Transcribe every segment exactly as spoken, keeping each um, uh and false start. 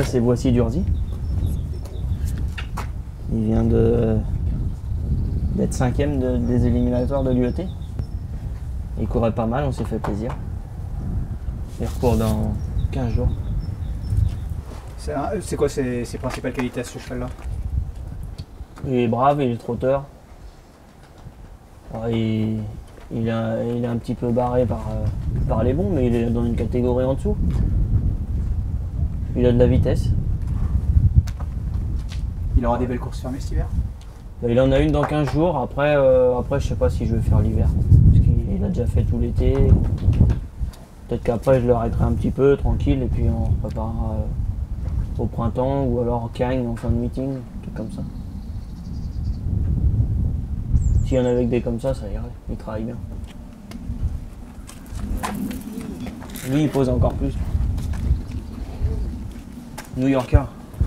c'est Voici Durzi. Il vient de d'être cinquième de, des éliminatoires de l'U E T. Il courait pas mal, on s'est fait plaisir. Il recourt dans quinze jours. C'est quoi ses, ses principales qualités à ce cheval-là? Il est brave, il est trotteur. Ouais, il, il, est, il est un petit peu barré par, par les bons, mais il est dans une catégorie en dessous. Il a de la vitesse. Il aura des belles courses fermées cet hiver? Il en a une dans quinze jours. Après, euh, après je sais pas si je vais faire l'hiver. Parce qu'il a déjà fait tout l'été. Peut-être qu'après, je l'arrêterai un petit peu, tranquille, et puis on se préparera euh, au printemps ou alors Cagnes en fin de meeting, un truc comme ça. S'il y en a avec des comme ça, ça irait. Il travaille bien. Lui, il pose encore plus. New Yorker.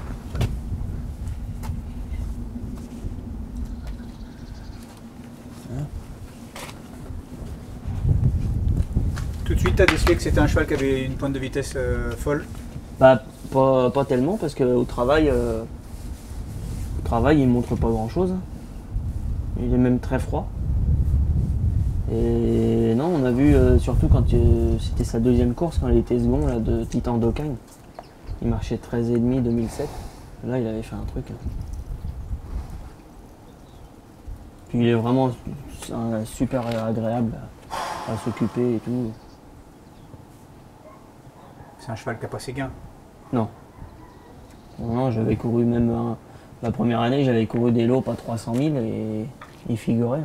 Tout de suite, tu as décelé que c'était un cheval qui avait une pointe de vitesse euh, folle? Bah, pas, pas tellement, parce qu'au travail, euh, au travail, il montre pas grand-chose. Il est même très froid. Et non, on a vu, euh, surtout quand euh, c'était sa deuxième course, quand il était second là, de Titan d'Ocagne. Il marchait treize virgule cinq deux mille sept. Là, il avait fait un truc. Puis il est vraiment un, super agréable à, à s'occuper et tout. C'est un cheval qui n'a pas ses gains? Non. Non, non, j'avais couru même un, la première année, j'avais couru des lots pas trois cent mille et il figurait.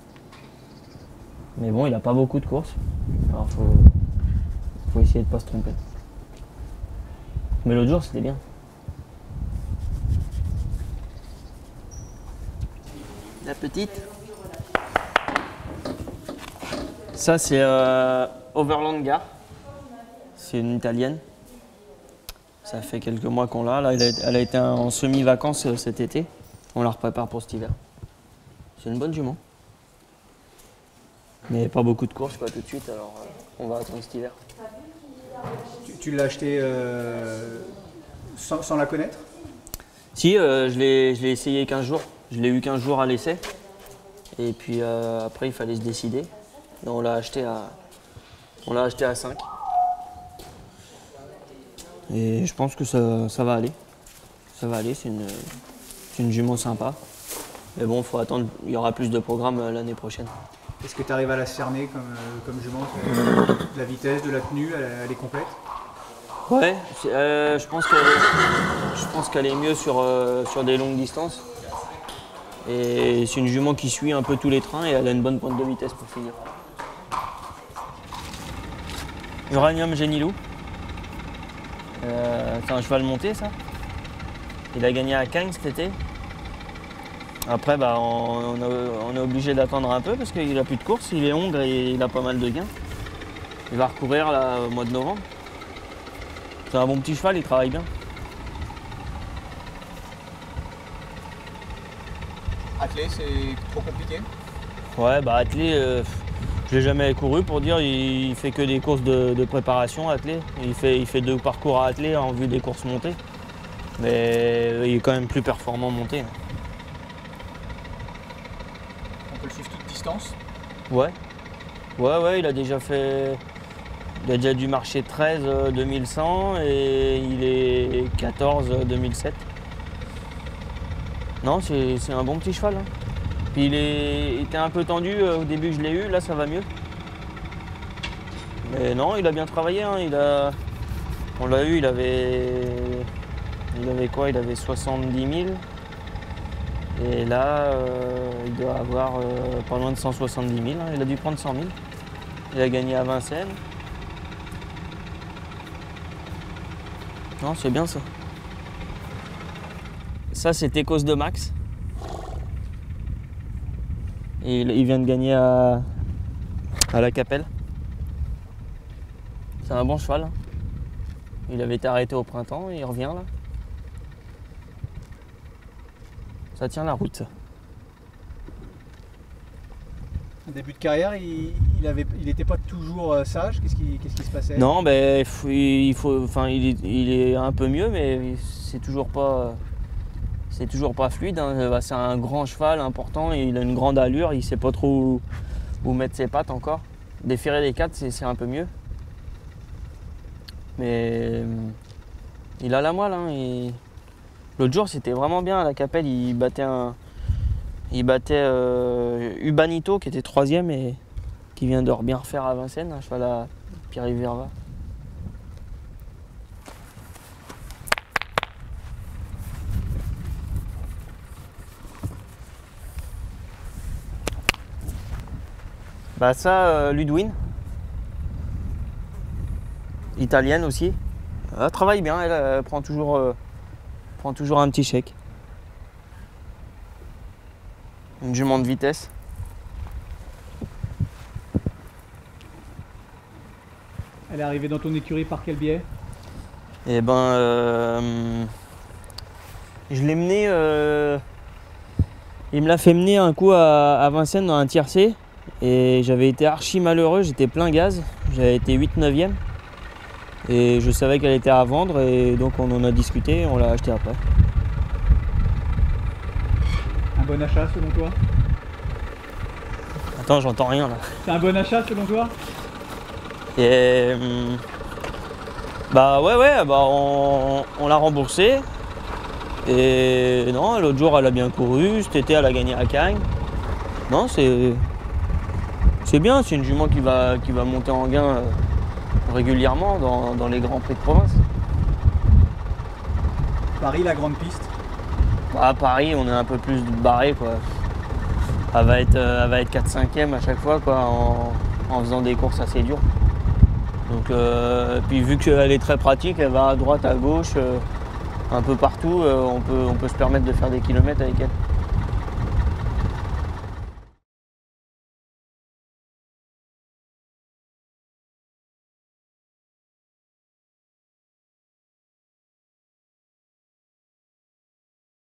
Mais bon, il n'a pas beaucoup de courses. Alors faut, faut essayer de ne pas se tromper. Mais l'autre jour, c'était bien. La petite. Ça, c'est euh, Overland Gare. C'est une italienne. Ça fait quelques mois qu'on l'a. Là, elle a, elle a été en semi-vacances euh, cet été. On la reprépare pour cet hiver. C'est une bonne jument. Mais pas beaucoup de courses quoi, tout de suite, alors euh, on va attendre cet hiver. Tu, tu l'as acheté euh, sans, sans la connaître? Si, euh, je l'ai essayé quinze jours. Je l'ai eu quinze jours à l'essai. Et puis euh, après, il fallait se décider. Et on l'a acheté à, on l'a acheté à cinq. Et je pense que ça, ça va aller. Ça va aller, c'est une, une jument sympa. Mais bon, il faut attendre, il y aura plus de programmes l'année prochaine. Est-ce que tu arrives à la cerner comme, euh, comme jument? De la vitesse, de la tenue, elle, elle est complète? Ouais, euh, je pense que je pense qu'elle est mieux sur, euh, sur des longues distances. Et c'est une jument qui suit un peu tous les trains et elle a une bonne pointe de vitesse pour finir. Uranium Génilou. Euh, c'est un cheval monté ça. Il a gagné à Cagnes cet été. Après bah, on, on, a, on est obligé d'attendre un peu parce qu'il n'a plus de course, il est hongre et il a pas mal de gains. Il va recourir là, au mois de novembre. C'est un bon petit cheval, il travaille bien. Attelé, c'est trop compliqué? Ouais, bah attelé, euh, je l'ai jamais couru pour dire, il, il fait que des courses de, de préparation attelé. Il fait, il fait deux parcours à attelé en vue des courses montées. Mais il est quand même plus performant monté. On peut le suivre toute distance? Ouais. Ouais, ouais, il a déjà fait. Il a déjà dû marcher treize deux mille cent et il est quatorze deux mille sept. Non, c'est un bon petit cheval. Hein. Puis il, est, il était un peu tendu euh, au début, je l'ai eu, là ça va mieux. Mais non, il a bien travaillé. Hein. Il a, on l'a eu, il avait. Il avait quoi? Il avait soixante-dix mille. Et là, euh, il doit avoir euh, pas loin de cent soixante-dix mille. Hein. Il a dû prendre cent mille. Il a gagné à Vincennes. Non, c'est bien ça. Ça, c'était Cause de Max. Et il vient de gagner à, à la Capelle. C'est un bon cheval. Hein. Il avait été arrêté au printemps et il revient là. Ça tient la route, ça. En début de carrière, il il avait, il était pas toujours euh, sage. Qu'est-ce qui, qu'est-ce qui se passait? Non, ben il faut, il faut- enfin, il est, il est un peu mieux, mais c'est toujours pas, c'est toujours pas fluide, hein. Bah, c'est un grand cheval important, et il a une grande allure, il sait pas trop où, où mettre ses pattes encore. Déférer les quatre, c'est c'est un peu mieux. Mais il a la moelle, hein, et l'autre jour, c'était vraiment bien à la Capelle. Il battait un, il battait euh, Ubanito qui était troisième et qui vient de bien refaire à Vincennes, un cheval à Pierre-Yves Verva. Bah ça, euh, Ludwin, italienne aussi. Elle travaille bien, elle, elle prend toujours, euh, prend toujours un petit chèque. Une jument de vitesse. Elle est arrivée dans ton écurie par quel biais? Et ben, euh, je l'ai menée, euh, il me l'a fait mener un coup à, à Vincennes dans un tiercé. Et j'avais été archi malheureux, j'étais plein gaz, j'avais été huit neuvième. Et je savais qu'elle était à vendre, et donc on en a discuté et on l'a acheté après. Un bon achat selon toi? Attends, j'entends rien là. C'est un bon achat selon toi? Et hum, bah ouais ouais bah on, on l'a remboursé. Et non, l'autre jour elle a bien couru, cet été elle a gagné à Cagnes. Non, c'est c'est bien, c'est une jument qui va, qui va monter en gain euh, régulièrement dans, dans les grands prix de province. Paris, la grande piste. Bah, à Paris, on est un peu plus barré quoi. Elle va être, euh, elle va être quatre cinquième à chaque fois quoi, en, en faisant des courses assez dures. Donc, euh, puis vu qu'elle est très pratique, elle va à droite, à gauche, euh, un peu partout, euh, on peut, on peut se permettre de faire des kilomètres avec elle.